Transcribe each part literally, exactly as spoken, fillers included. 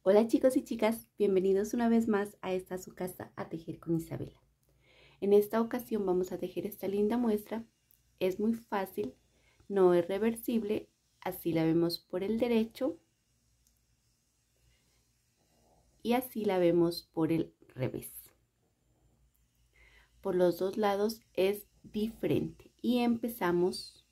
Hola chicos y chicas, bienvenidos una vez más a esta su casa a tejer con Isabela. En esta ocasión vamos a tejer esta linda muestra. Es muy fácil, no es reversible, así la vemos por el derecho y así la vemos por el revés. Por los dos lados es diferente y empezamos.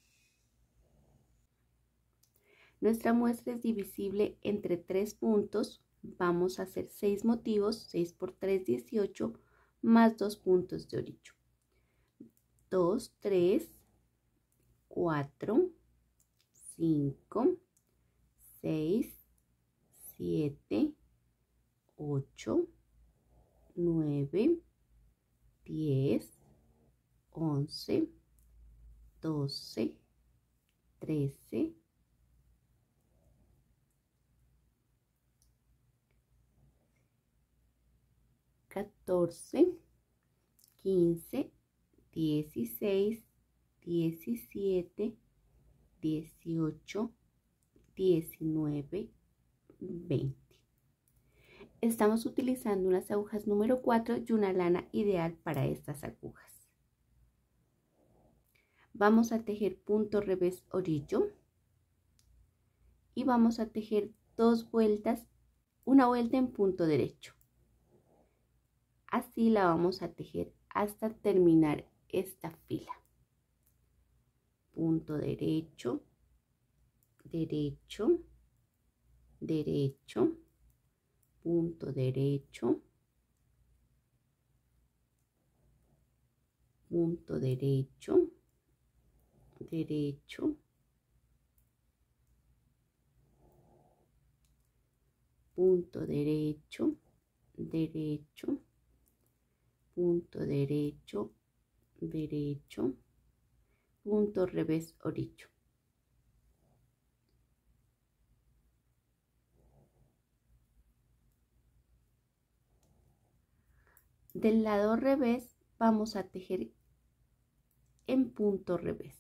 Nuestra muestra es divisible entre tres puntos. Vamos a hacer seis motivos, seis por tres, dieciocho, más dos puntos de orillo. dos, tres, cuatro, cinco, seis, siete, ocho, nueve, diez, once, doce, trece, catorce, quince, dieciséis, diecisiete, dieciocho, diecinueve, veinte. Estamos utilizando unas agujas número cuatro y una lana ideal para estas agujas. Vamos a tejer punto revés orillo y vamos a tejer dos vueltas, una vuelta en punto derecho. Así la vamos a tejer hasta terminar esta fila. Punto derecho, derecho, derecho, punto derecho, punto derecho, derecho, punto derecho, derecho, punto derecho, derecho, punto revés orillo. Del lado revés vamos a tejer en punto revés.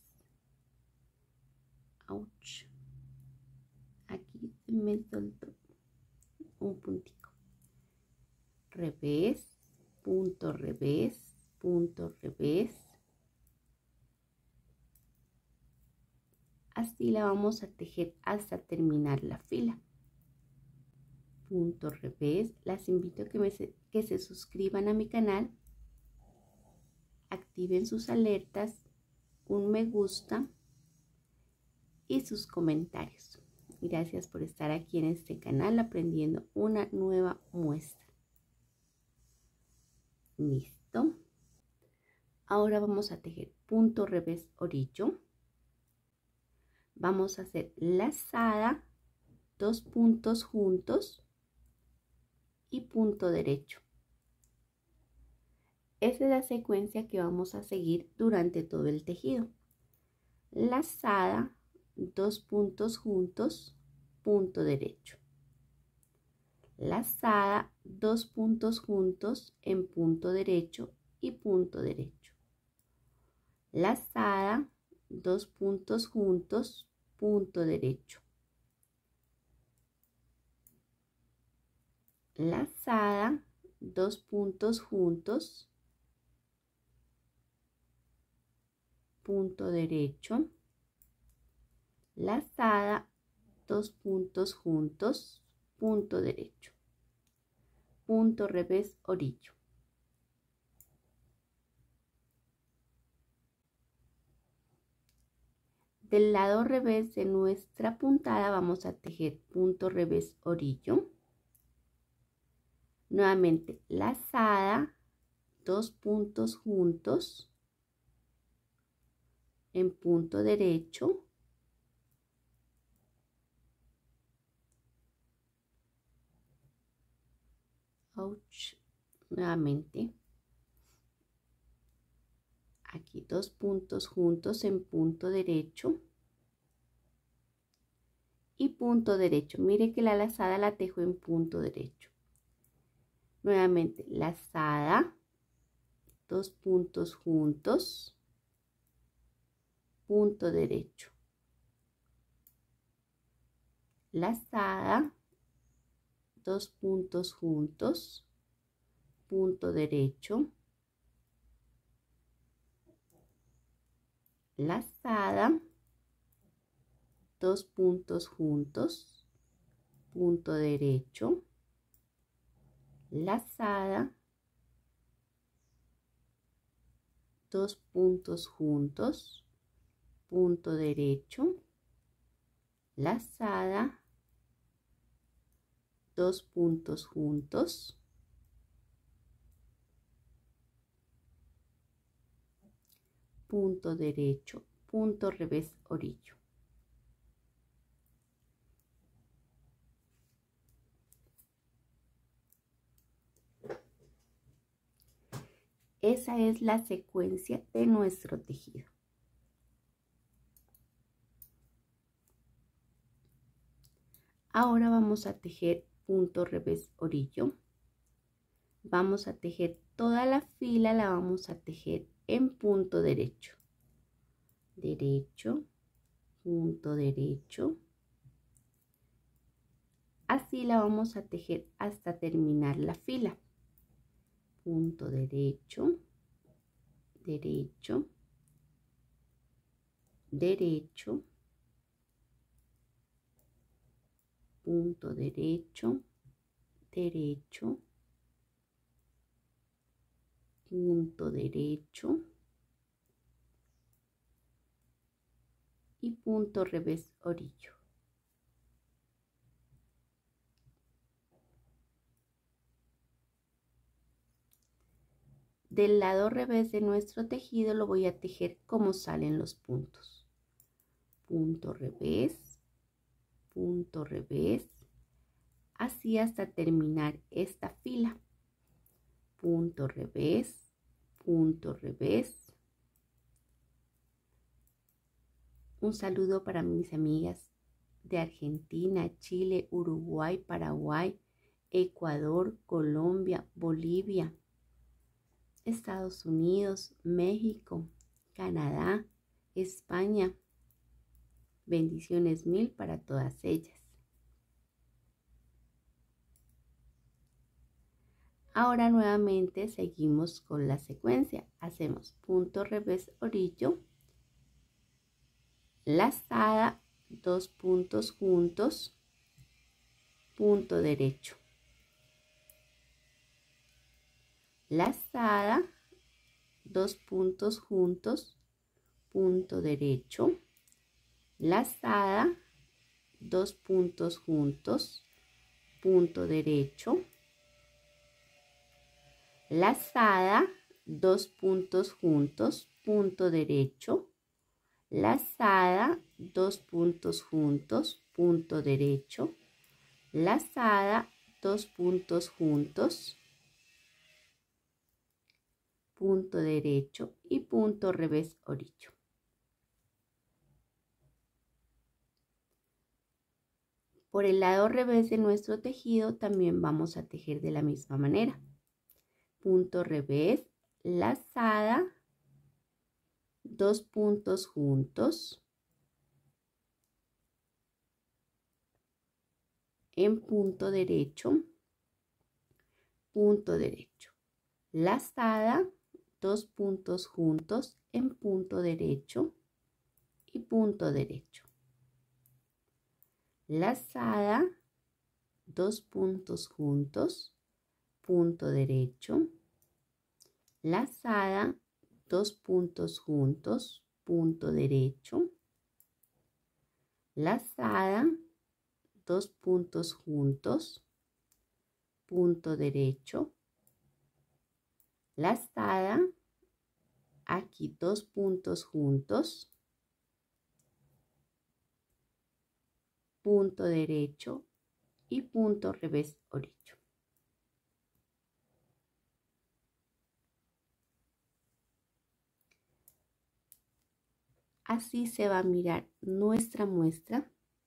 Ouch. Aquí se me soltó un puntico. Revés, punto revés, punto revés. Así la vamos a tejer hasta terminar la fila. Punto revés. Las invito a que, me se, que se suscriban a mi canal, activen sus alertas, un me gusta y sus comentarios. Gracias por estar aquí en este canal aprendiendo una nueva muestra. Listo. Ahora vamos a tejer punto revés orillo. Vamos a hacer lazada, dos puntos juntos y punto derecho. Esa es la secuencia que vamos a seguir durante todo el tejido. Lazada, dos puntos juntos, punto derecho. Lazada, dos puntos juntos en punto derecho y punto derecho. Lazada, dos puntos juntos, punto derecho. Lazada, dos puntos juntos, punto derecho. Lazada, dos puntos juntos, punto derecho. Punto revés orillo. Del lado revés de nuestra puntada vamos a tejer punto revés orillo. Nuevamente lazada, dos puntos juntos en punto derecho. Ouch. Nuevamente. Aquí dos puntos juntos en punto derecho. Y punto derecho. Mire que la lazada la tejo en punto derecho. Nuevamente lazada, dos puntos juntos, punto derecho. Lazada, dos puntos juntos, punto derecho, lazada, dos puntos juntos, punto derecho, lazada, dos puntos juntos, punto derecho, lazada, dos puntos juntos, punto derecho, punto revés orillo. Esa es la secuencia de nuestro tejido. Ahora vamos a tejer punto revés orillo. Vamos a tejer toda la fila, la vamos a tejer en punto derecho. Derecho, punto derecho. Así la vamos a tejer hasta terminar la fila. Punto derecho, derecho, derecho, punto derecho, derecho, punto derecho y punto revés orillo. Del lado revés de nuestro tejido lo voy a tejer como salen los puntos. Punto revés, punto revés, así hasta terminar esta fila. Punto revés, punto revés. Un saludo para mis amigas de Argentina, Chile, Uruguay, Paraguay, Ecuador, Colombia, Bolivia, Estados Unidos, México, Canadá, España. Bendiciones mil para todas ellas. Ahora nuevamente seguimos con la secuencia. Hacemos punto revés orillo, lazada, dos puntos juntos, punto derecho, lazada, dos puntos juntos, punto derecho, lazada, dos puntos juntos, punto derecho, lazada, dos puntos juntos, punto derecho, lazada, dos puntos juntos, punto derecho, lazada, dos puntos juntos, punto derecho y punto revés orillo. Por el lado revés de nuestro tejido también vamos a tejer de la misma manera. Punto revés, lazada, dos puntos juntos, en punto derecho, punto derecho, lazada, dos puntos juntos, en punto derecho y punto derecho, lazada, dos puntos juntos, punto derecho, lazada, dos puntos juntos, punto derecho, lazada, dos puntos juntos, punto derecho, lazada, aquí dos puntos juntos, punto derecho y punto revés orillo. Así se va a mirar nuestra muestra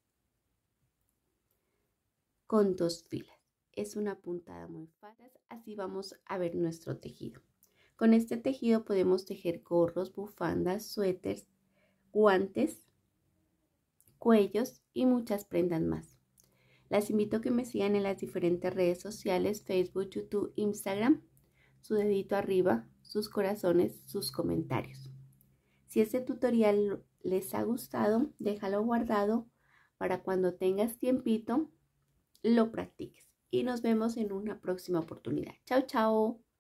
con dos filas. Es una puntada muy fácil, así vamos a ver nuestro tejido. Con este tejido podemos tejer gorros, bufandas, suéteres, guantes, cuellos y muchas prendas más. Las invito a que me sigan en las diferentes redes sociales, Facebook, YouTube, Instagram, su dedito arriba, sus corazones, sus comentarios. Si este tutorial les ha gustado, déjalo guardado para cuando tengas tiempito, lo practiques. Y nos vemos en una próxima oportunidad. Chao, chao.